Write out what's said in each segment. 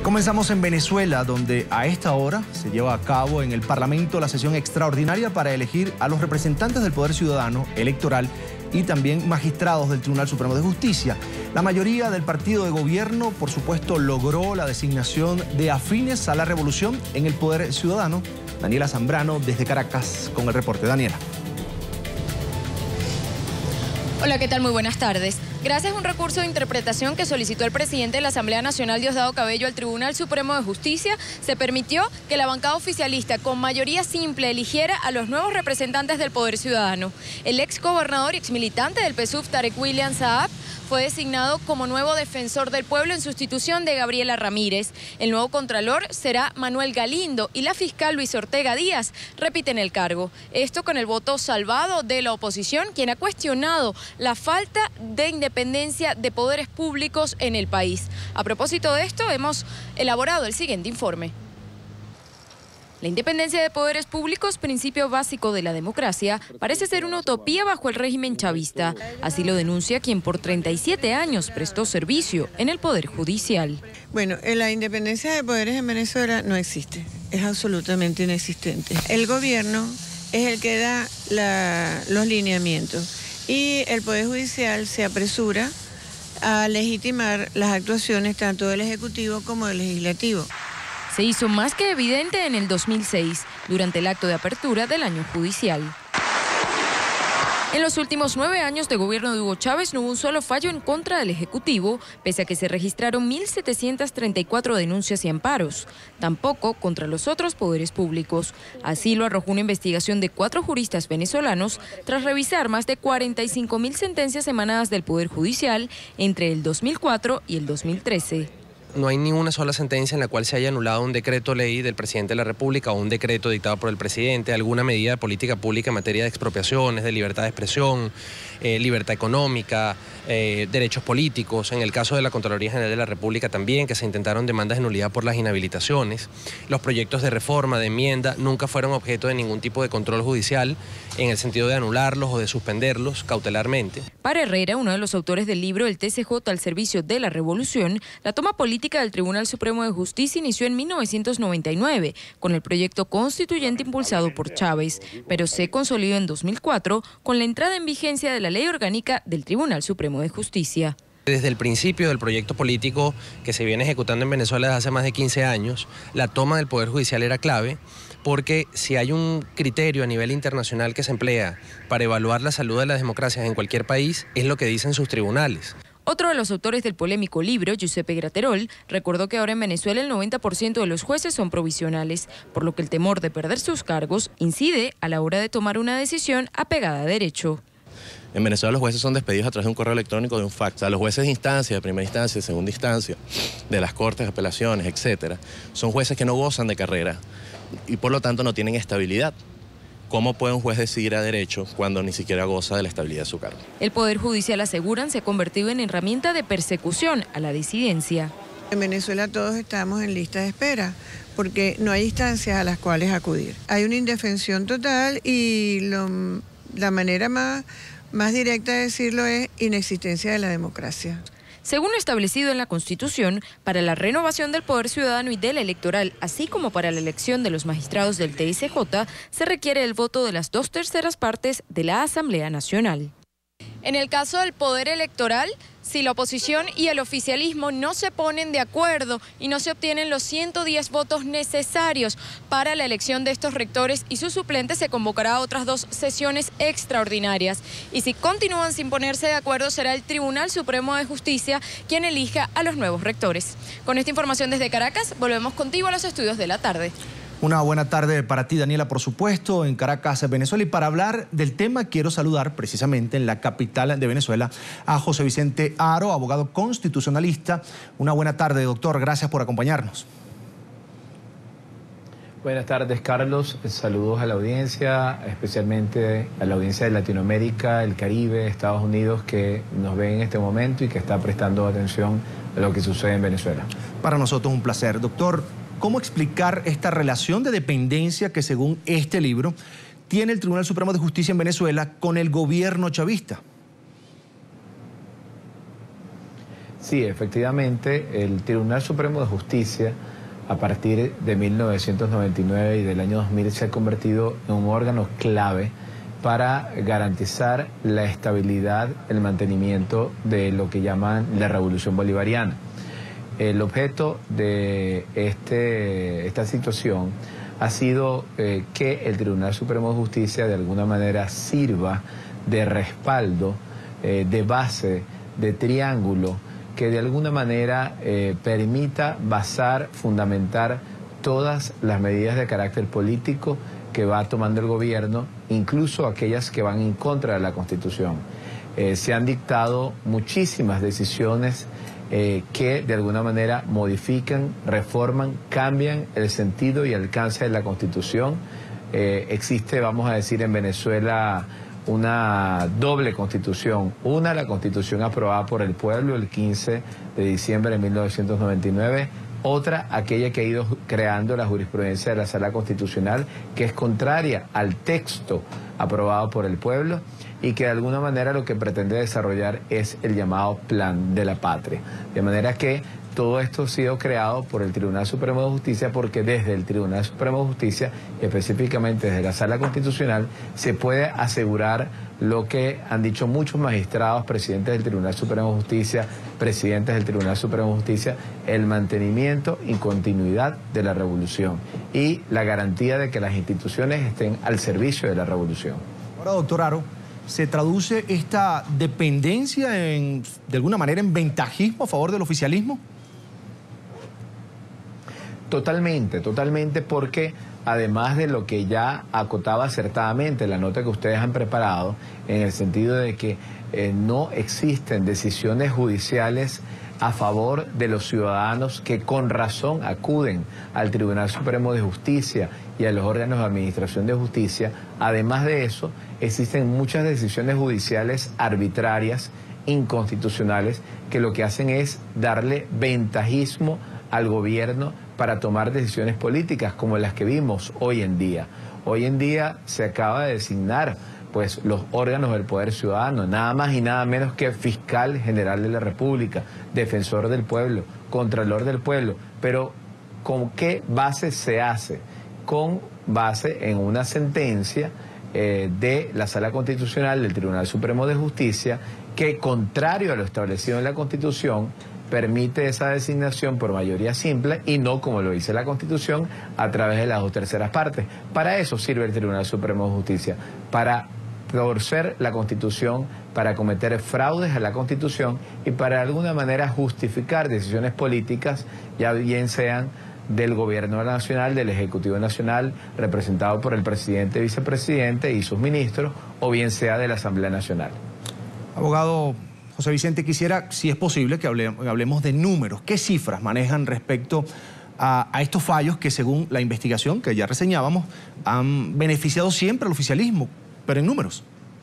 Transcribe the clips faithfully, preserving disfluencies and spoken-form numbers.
Comenzamos en Venezuela, donde a esta hora se lleva a cabo en el Parlamento la sesión extraordinaria para elegir a los representantes del Poder Ciudadano electoral y también magistrados del Tribunal Supremo de Justicia. La mayoría del partido de gobierno, por supuesto, logró la designación de afines a la revolución en el Poder Ciudadano. Daniela Zambrano desde Caracas con el reporte. Daniela. Hola, ¿qué tal? Muy buenas tardes. Gracias a un recurso de interpretación que solicitó el presidente de la Asamblea Nacional, Diosdado Cabello, al Tribunal Supremo de Justicia, se permitió que la bancada oficialista con mayoría simple eligiera a los nuevos representantes del Poder Ciudadano. El ex gobernador y ex militante del P S U V, Tarek William Saab, fue designado como nuevo defensor del pueblo en sustitución de Gabriela Ramírez. El nuevo contralor será Manuel Galindo y la fiscal Luis Ortega Díaz repiten el cargo. Esto con el voto salvado de la oposición, quien ha cuestionado la falta de independencia de poderes públicos en el país. A propósito de esto, hemos elaborado el siguiente informe. La independencia de poderes públicos, principio básico de la democracia, parece ser una utopía bajo el régimen chavista. Así lo denuncia quien por treinta y siete años prestó servicio en el Poder Judicial. Bueno, la independencia de poderes en Venezuela no existe, es absolutamente inexistente. El gobierno es el que da la, los lineamientos y el Poder Judicial se apresura a legitimar las actuaciones tanto del Ejecutivo como del Legislativo. Se hizo más que evidente en el dos mil seis, durante el acto de apertura del año judicial. En los últimos nueve años de gobierno de Hugo Chávez no hubo un solo fallo en contra del Ejecutivo, pese a que se registraron mil setecientas treinta y cuatro denuncias y amparos. Tampoco contra los otros poderes públicos. Así lo arrojó una investigación de cuatro juristas venezolanos tras revisar más de cuarenta y cinco mil sentencias emanadas del Poder Judicial entre el dos mil cuatro y el dos mil trece. No hay ni una sola sentencia en la cual se haya anulado un decreto ley del presidente de la República o un decreto dictado por el presidente, alguna medida de política pública en materia de expropiaciones, de libertad de expresión, eh, libertad económica, eh, derechos políticos. En el caso de la Contraloría General de la República también, que se intentaron demandas de nulidad por las inhabilitaciones. Los proyectos de reforma, de enmienda, nunca fueron objeto de ningún tipo de control judicial en el sentido de anularlos o de suspenderlos cautelarmente. Para Herrera, uno de los autores del libro El T C J al servicio de la revolución, la toma política del Tribunal Supremo de Justicia inició en mil novecientos noventa y nueve con el proyecto constituyente impulsado por Chávez, pero se consolidó en dos mil cuatro con la entrada en vigencia de la Ley Orgánica del Tribunal Supremo de Justicia. Desde el principio del proyecto político que se viene ejecutando en Venezuela desde hace más de quince años, la toma del Poder Judicial era clave, porque si hay un criterio a nivel internacional que se emplea para evaluar la salud de las democracias en cualquier país, es lo que dicen sus tribunales. Otro de los autores del polémico libro, Giuseppe Graterol, recordó que ahora en Venezuela el noventa por ciento de los jueces son provisionales, por lo que el temor de perder sus cargos incide a la hora de tomar una decisión apegada a derecho. En Venezuela los jueces son despedidos a través de un correo electrónico, de un fax. O sea, los jueces de instancia, de primera instancia, de segunda instancia, de las cortes de apelaciones, etcétera, son jueces que no gozan de carrera y por lo tanto no tienen estabilidad. ¿Cómo puede un juez decidir a derecho cuando ni siquiera goza de la estabilidad de su cargo? El Poder Judicial, aseguran, se ha convertido en herramienta de persecución a la disidencia. En Venezuela todos estamos en lista de espera porque no hay instancias a las cuales acudir. Hay una indefensión total y lo, la manera más, más directa de decirlo es inexistencia de la democracia. Según lo establecido en la Constitución, para la renovación del Poder Ciudadano y del Electoral, así como para la elección de los magistrados del T S J, se requiere el voto de las dos terceras partes de la Asamblea Nacional. En el caso del Poder Electoral, si la oposición y el oficialismo no se ponen de acuerdo y no se obtienen los ciento diez votos necesarios para la elección de estos rectores y sus suplentes, se convocará a otras dos sesiones extraordinarias. Y si continúan sin ponerse de acuerdo, será el Tribunal Supremo de Justicia quien elija a los nuevos rectores. Con esta información desde Caracas, volvemos contigo a los estudios de la tarde. Una buena tarde para ti, Daniela, por supuesto, en Caracas, Venezuela. Y para hablar del tema, quiero saludar precisamente en la capital de Venezuela a José Vicente Haro, abogado constitucionalista. Una buena tarde, doctor. Gracias por acompañarnos. Buenas tardes, Carlos. Saludos a la audiencia, especialmente a la audiencia de Latinoamérica, el Caribe, Estados Unidos, que nos ve en este momento y que está prestando atención a lo que sucede en Venezuela. Para nosotros un placer. Doctor, ¿cómo explicar esta relación de dependencia que, según este libro, tiene el Tribunal Supremo de Justicia en Venezuela con el gobierno chavista? Sí, efectivamente, el Tribunal Supremo de Justicia, a partir de mil novecientos noventa y nueve y del año dos mil, se ha convertido en un órgano clave para garantizar la estabilidad, el mantenimiento de lo que llaman la Revolución Bolivariana. El objeto de este, esta situación ha sido eh, que el Tribunal Supremo de Justicia de alguna manera sirva de respaldo, eh, de base, de triángulo, que de alguna manera eh, permita basar, fundamentar todas las medidas de carácter político que va tomando el gobierno, incluso aquellas que van en contra de la Constitución. Eh, se han dictado muchísimas decisiones eh, que de alguna manera modifican, reforman, cambian el sentido y alcance de la Constitución. Eh, existe, vamos a decir, en Venezuela una doble constitución. Una, la constitución aprobada por el pueblo el quince de diciembre de mil novecientos noventa y nueve. Otra, aquella que ha ido creando la jurisprudencia de la Sala Constitucional, que es contraria al texto aprobado por el pueblo y que de alguna manera lo que pretende desarrollar es el llamado Plan de la Patria. De manera que todo esto ha sido creado por el Tribunal Supremo de Justicia, porque desde el Tribunal Supremo de Justicia, específicamente desde la Sala Constitucional, se puede asegurar lo que han dicho muchos magistrados, presidentes del Tribunal Supremo de Justicia, presidentes del Tribunal Supremo de Justicia, el mantenimiento y continuidad de la revolución y la garantía de que las instituciones estén al servicio de la revolución. Ahora, doctor Haro, ¿se traduce esta dependencia en, de alguna manera, en ventajismo a favor del oficialismo? Totalmente, totalmente, porque además de lo que ya acotaba acertadamente la nota que ustedes han preparado, en el sentido de que eh, no existen decisiones judiciales a favor de los ciudadanos que con razón acuden al Tribunal Supremo de Justicia y a los órganos de administración de justicia. Además de eso, existen muchas decisiones judiciales arbitrarias, inconstitucionales, que lo que hacen es darle ventajismo al gobierno para tomar decisiones políticas como las que vimos hoy en día. Hoy en día se acaba de designar pues los órganos del Poder Ciudadano, nada más y nada menos que Fiscal General de la República, Defensor del Pueblo, Contralor del Pueblo. Pero ¿con qué base se hace? Con base en una sentencia eh, de la Sala Constitucional del Tribunal Supremo de Justicia que, contrario a lo establecido en la Constitución, permite esa designación por mayoría simple y no, como lo dice la Constitución, a través de las dos terceras partes. Para eso sirve el Tribunal Supremo de Justicia, para torcer la Constitución, para cometer fraudes a la Constitución y para de alguna manera justificar decisiones políticas, ya bien sean del Gobierno Nacional, del Ejecutivo Nacional, representado por el presidente, vicepresidente y sus ministros, o bien sea de la Asamblea Nacional. Abogado José Vicente, quisiera, si es posible, que hable, hablemos de números. ¿Qué cifras manejan respecto a, a estos fallos que, según la investigación que ya reseñábamos, han beneficiado siempre al oficialismo, pero en números?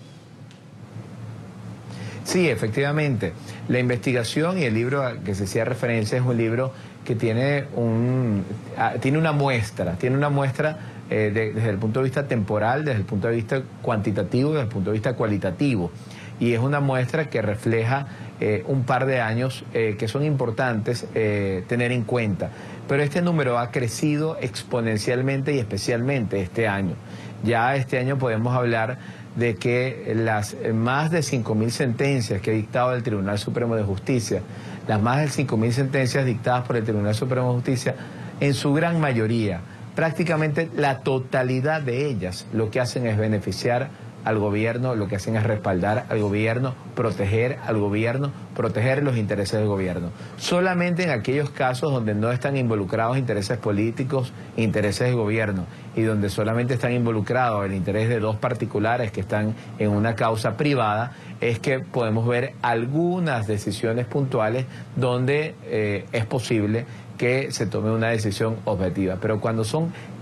Sí, efectivamente. La investigación y el libro al que se hacía referencia es un libro que tiene, un, tiene una muestra, tiene una muestra eh, de, desde el punto de vista temporal, desde el punto de vista cuantitativo y desde el punto de vista cualitativo. Y es una muestra que refleja eh, un par de años eh, que son importantes eh, tener en cuenta. Pero este número ha crecido exponencialmente y especialmente este año. Ya este año podemos hablar de que las más de cinco mil sentencias que ha dictado el Tribunal Supremo de Justicia, las más de cinco mil sentencias dictadas por el Tribunal Supremo de Justicia, en su gran mayoría, prácticamente la totalidad de ellas, lo que hacen es beneficiar al gobierno, lo que hacen es respaldar al gobierno, proteger al gobierno, proteger los intereses del gobierno. Solamente en aquellos casos donde no están involucrados intereses políticos, intereses del gobierno, y donde solamente están involucrados el interés de dos particulares que están en una causa privada, es que podemos ver algunas decisiones puntuales donde eh, es posible que se tome una decisión objetiva. Pero cuando son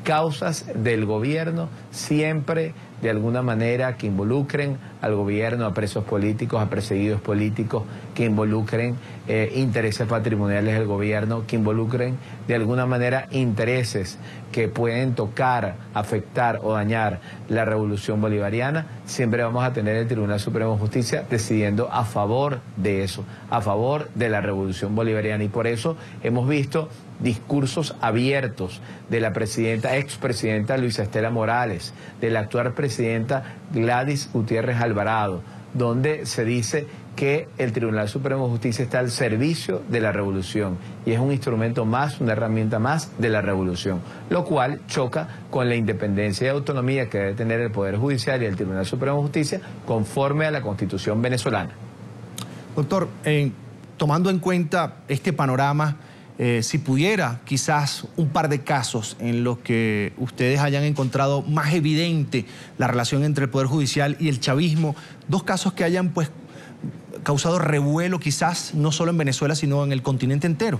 causas del gobierno siempre de alguna manera que involucren al gobierno, a presos políticos, a perseguidos políticos, que involucren eh, intereses patrimoniales del gobierno, que involucren de alguna manera intereses que pueden tocar, afectar o dañar la revolución bolivariana, siempre vamos a tener el Tribunal Supremo de Justicia decidiendo a favor de eso, a favor de la revolución bolivariana. Y por eso hemos visto discursos abiertos de la presidenta, expresidenta Luisa Estela Morales, de la actual presidenta Gladys Gutiérrez Alvarado, donde se dice que el Tribunal Supremo de Justicia está al servicio de la revolución y es un instrumento más, una herramienta más de la revolución, lo cual choca con la independencia y autonomía que debe tener el Poder Judicial y el Tribunal Supremo de Justicia conforme a la Constitución venezolana. Doctor, eh, tomando en cuenta este panorama, Eh, si pudiera quizás un par de casos en los que ustedes hayan encontrado más evidente la relación entre el Poder Judicial y el chavismo, dos casos que hayan pues causado revuelo quizás no solo en Venezuela sino en el continente entero.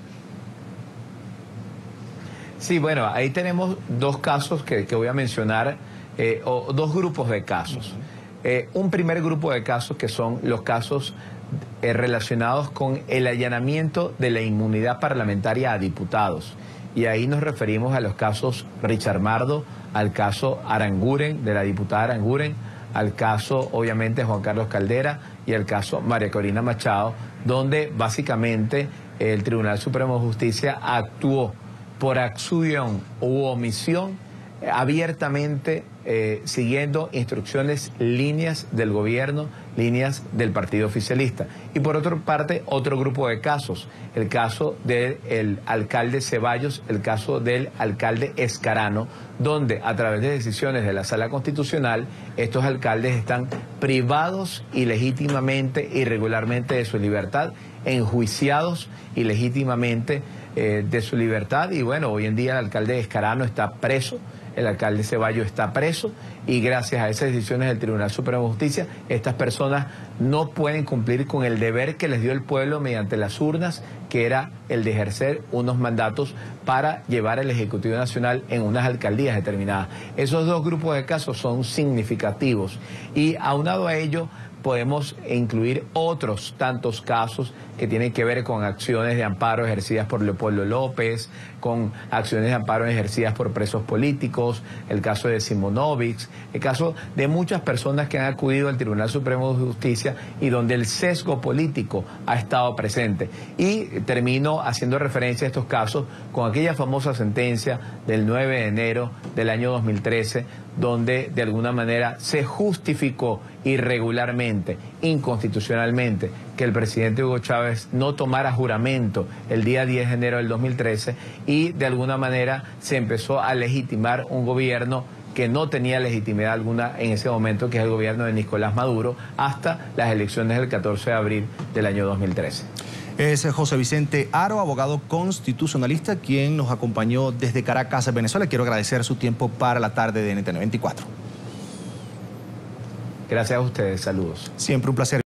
Sí, bueno, ahí tenemos dos casos que, que voy a mencionar, eh, o dos grupos de casos. Eh, un primer grupo de casos que son los casos Eh, relacionados con el allanamiento de la inmunidad parlamentaria a diputados. Y ahí nos referimos a los casos Richard Mardo, al caso Aranguren, de la diputada Aranguren, al caso obviamente Juan Carlos Caldera y al caso María Corina Machado, donde básicamente el Tribunal Supremo de Justicia actuó por acción u omisión eh, abiertamente eh, siguiendo instrucciones, líneas del gobierno, líneas del partido oficialista. Y por otra parte, otro grupo de casos, el caso del alcalde Ceballos, el caso del alcalde Escarano, donde a través de decisiones de la Sala Constitucional, estos alcaldes están privados ilegítimamente, irregularmente de su libertad, enjuiciados ilegítimamente eh, de su libertad. Y bueno, hoy en día el alcalde Escarano está preso, el alcalde Ceballos está preso y gracias a esas decisiones del Tribunal Supremo de Justicia, estas personas no pueden cumplir con el deber que les dio el pueblo mediante las urnas, que era el de ejercer unos mandatos para llevar el Ejecutivo Nacional en unas alcaldías determinadas. Esos dos grupos de casos son significativos y aunado a ello podemos incluir otros tantos casos que tienen que ver con acciones de amparo ejercidas por Leopoldo López, con acciones de amparo ejercidas por presos políticos, el caso de Simonovic, el caso de muchas personas que han acudido al Tribunal Supremo de Justicia y donde el sesgo político ha estado presente. Y termino haciendo referencia a estos casos con aquella famosa sentencia del nueve de enero del año dos mil trece, donde de alguna manera se justificó irregularmente, inconstitucionalmente, que el presidente Hugo Chávez no tomara juramento el día diez de enero del dos mil trece y de alguna manera se empezó a legitimar un gobierno que no tenía legitimidad alguna en ese momento, que es el gobierno de Nicolás Maduro, hasta las elecciones del catorce de abril del año dos mil trece. Es José Vicente Haro, abogado constitucionalista, quien nos acompañó desde Caracas, Venezuela. Quiero agradecer su tiempo para la tarde de N T N veinticuatro. Gracias a ustedes, saludos. Siempre un placer.